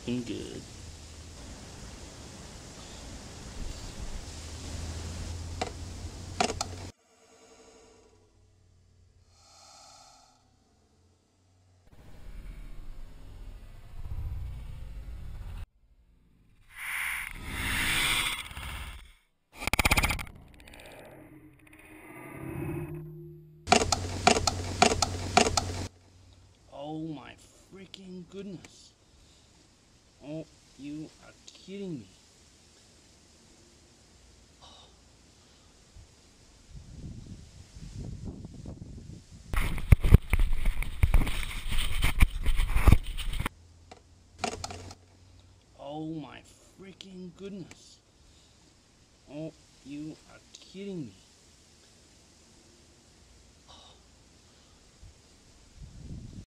looking good. Oh my freaking goodness. Oh, you are kidding me. Oh my freaking goodness. Oh, you are kidding me.